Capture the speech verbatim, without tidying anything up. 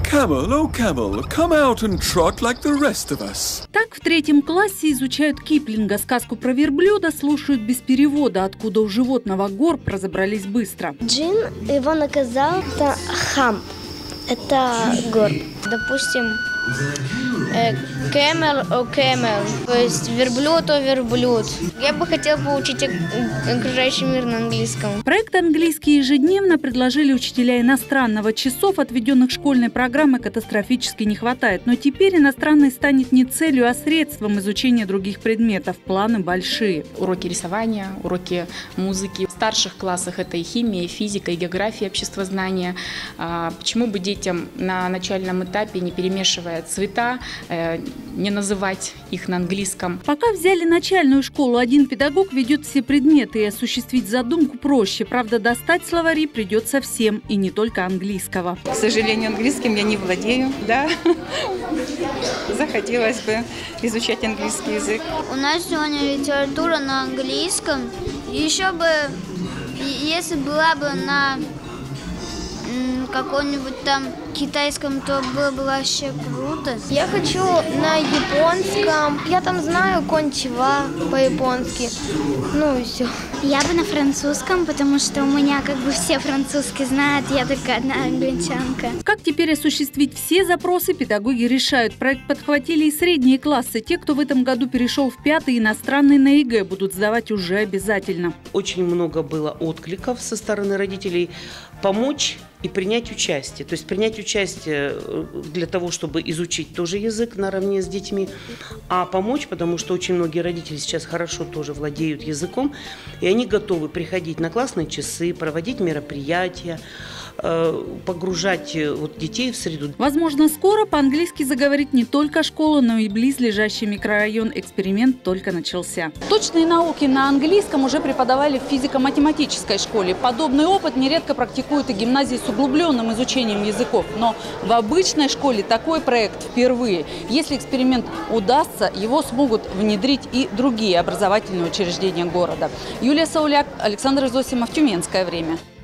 Camel, oh camel, come out and trot like the rest of us. Так в третьем классе изучают Киплинга. Сказку про верблюда слушают без перевода, откуда у животного горб, разобрались быстро. Джин его наказал, это хам, это горб. Допустим, camel о camel, то есть верблюд о верблюд. Я бы хотела поучить окружающий мир на английском. Проект «Английский ежедневно» предложили учителя иностранного. Часов, отведенных школьной программой, катастрофически не хватает. Но теперь иностранный станет не целью, а средством изучения других предметов. Планы большие. Уроки рисования, уроки музыки. В старших классах это и химия, и физика, и география, обществознание. Почему бы детям на начальном этапе, не перемешивая цвета, не называть их на английском? Пока взяли начальную школу, один педагог ведет все предметы, и осуществить задумку проще. Правда, достать словари придется всем, и не только английского. К сожалению, английским я не владею, да. Захотелось бы изучать английский язык. У нас сегодня литература на английском. Еще бы, если была бы на каком-нибудь там китайском, то было бы вообще круто. Я хочу на японском. Я там знаю кончива по-японски. Ну и все. Я бы на французском, потому что у меня как бы все французский знают, я только одна англичанка. Как теперь осуществить все запросы, педагоги решают. Проект подхватили и средние классы. Те, кто в этом году перешел в пятый, иностранный на ЕГЭ будут сдавать уже обязательно. Очень много было откликов со стороны родителей помочь и принять участие. То есть принять участие для того, чтобы изучить тоже язык наравне с детьми, а помочь, потому что очень многие родители сейчас хорошо тоже владеют языком, и они готовы приходить на классные часы, проводить мероприятия, погружать вот детей в среду. Возможно, скоро по-английски заговорит не только школа, но и близлежащий микрорайон. Эксперимент только начался. Точные науки на английском уже преподавали в физико-математической школе. Подобный опыт нередко практикуют и гимназии с углубленным изучением языков. Но в обычной школе такой проект впервые. Если эксперимент удастся, его смогут внедрить и другие образовательные учреждения города. Юлия Сауляк, Александр Зосимов, Тюменское время.